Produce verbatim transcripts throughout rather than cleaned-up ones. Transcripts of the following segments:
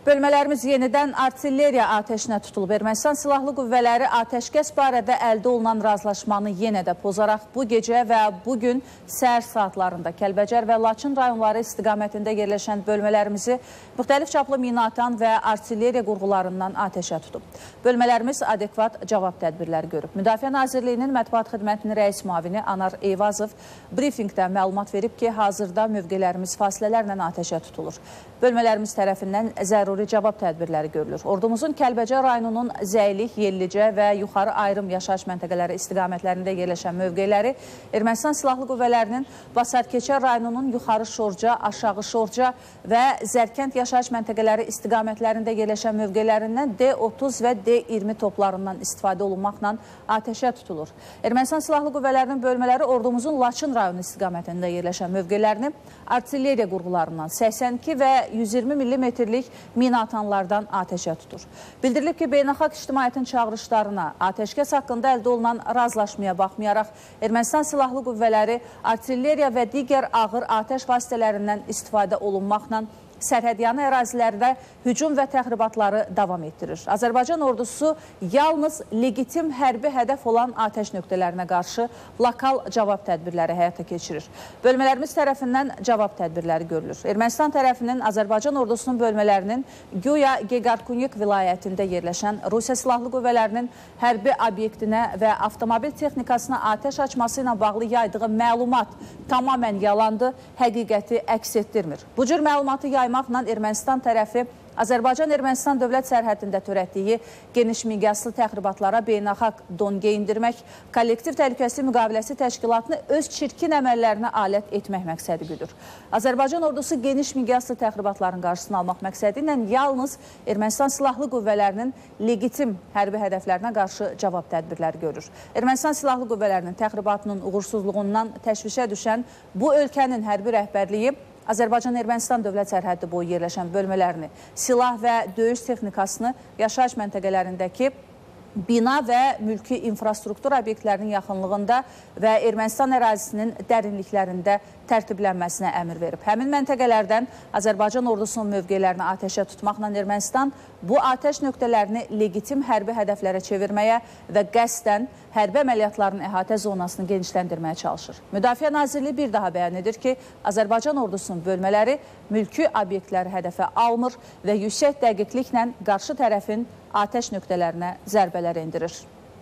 Bölmələrimiz yenidən artilleriya atəşinə tutulub. Ermənistan Silahlı Qüvvələri atəşkəs barədə əldə olunan razılaşmanı yenə də pozaraq bu gecə və bugün səhər saatlarında Kəlbəcər və Laçın rayonları istiqamətində yerləşən bölmələrimizi müxtəlif çaplı minaatan və artilleriya qurğularından atəşə tutub. Bölmələrimiz adekvat cavab tədbirləri görüb. Müdafiə Nazirliyinin mətbuat xidmətinin rəis müavini Anar Eyvazov brifinqdə məlumat verib ki, hazırda mövqelərimiz fasilələrlə atəşə tutulur. Bölmələrimiz tərəfindən zəruri cavab tədbirləri görülür. Ordumuzun Kəlbəcər rayonunun Zəylik, Yellicə və yuxarı ayrım yaşayış məntəqələri istiqamətlərində yerləşən mövqeləri Ermənistan Silahlı Qüvvələrinin Basarkeçər rayonunun yuxarı Şorca, aşağı Şorca və Zərkənd yaşayış məntəqələri istiqamətlərində yerləşən mövqələrindən D otuz və D iyirmi toplarından istifadə olunmaqla atəşə tutulur. Ermənistan Silahlı Qüvvələrinin bölmələri ordumuzun Laçın rayonu istiqamətində yerləşən mövqələrini artilleriya qurğularından səksən iki və yüz iyirmi millimetrlik minatanlardan atəşə tutur. Bildirilib ki, beynəlxalq ictimaiyyətin çağırışlarına atəşkəs haqqında əldə olunan razılaşmaya baxmayaraq, Ermənistan Silahlı Qüvvələri artilleriya və digər ağır atəş vasitələrindən istifadə olunmaqla sərhədyanı ərazilərdə hücum və təxribatları davam etdirir. Azərbaycan ordusu yalnız legitim hərbi hədəf olan atəş nöqtələrinə qarşı lokal cavab tədbirləri həyata keçirir. Bölmələrimiz tərəfindən cavab tədbirləri görülür. Ermənistan tərəfinin Azərbaycan ordusunun bölmələrinin Güya Geqarkunyik vilayətində yerləşən Rusiya Silahlı Qüvvələrinin hərbi obyektinə və avtomobil texnikasına atəş açması ilə bağlı yaydığı məlumat tamamən yalandır, həqiqəti əks etdirmir. Bu cür məlumatı yaymaqla Ermənistan tərəfi Azərbaycan-Ermənistan dövlət sərhədində törətdiyi geniş miqyaslı təxribatlara beynəlxalq don geyindirmək, kollektiv təhlükəsizlik müqaviləsi təşkilatını öz çirkin əməllərinə alət etmək məqsədi güdür. Azərbaycan ordusu geniş miqyaslı təxribatların qarşısını almaq məqsədi ilə yalnız Ermənistan Silahlı Qüvvələrinin legitim hərbi hədəflərinə qarşı cavab tədbirləri görür. Ermənistan Silahlı Qüvvələrinin təxribatının uğursuzluğundan təşvişə düşən bu ölkənin hərbi rəhbərliyi Azərbaycan-Ermənistan dövlət sərhəddi boyu yerləşən bölmələrini, silah və döyüş texnikasını yaşayış məntəqələrindəki bina və mülki infrastruktur obyektlərinin yaxınlığında və Ermənistan ərazisinin dərinliklərində tərtiblənməsinə əmr verib. Həmin məntəqələrdən Azərbaycan ordusunun mövqelərini atəşə tutmaqla Ermənistan bu atəş nöqtələrini legitim hərbi hədəflərə çevirməyə və qəsdən hərbi əməliyyatların əhatə zonasını genişləndirməyə çalışır. Müdafiə Nazirliyi bir daha bəyan edir ki, Azərbaycan ordusunun bölmələri mülki obyektləri hədəfə almır və yüksək dəqiqliklə qarşı tərəfin atəş nöqtələrinə zərbələr endirir.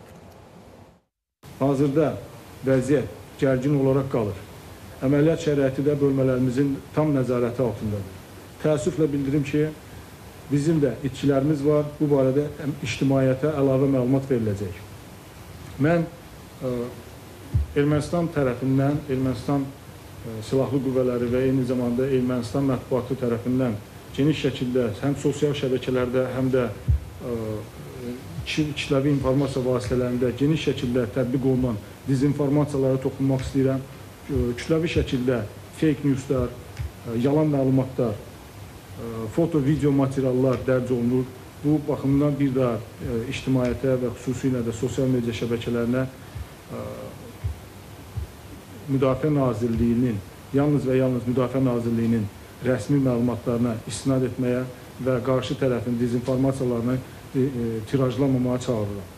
Hazırda vəziyyət gərgin olaraq qalır. Əməliyyat şəraiti də bölmələrimizin tam nəzarəti altındadır. Təəssüflə bildirim ki, bizim də itkilərimiz var. Bu barədə ictimaiyyətə əlavə məlumat veriləcək. Mən ə, Ermənistan tərəfindən, Ermənistan ə, Silahlı Qüvvələri və eyni zamanda Ermənistan mətbuatı tərəfindən geniş şəkildə həm sosial şəbəkələrdə, həm də kütləvi informasiya vasitələrində geniş şəkildə tətbiq olunan dezinformasiyalara toxunmaq istəyirəm. Kütləvi şəkildə fake newslar, yalan məlumatlar, foto, video materiallar dərc olunur. Bu baxımdan bir daha ictimaiyyətə və xüsusilə də sosial media şəbəkələrinə Müdafiə Nazirliyinin, yalnız və yalnız Müdafiə Nazirliyinin rəsmi məlumatlarına istinad etməyə və qarşı tərəfin dezinformasiyalarını tirajlamamağa çağırırım.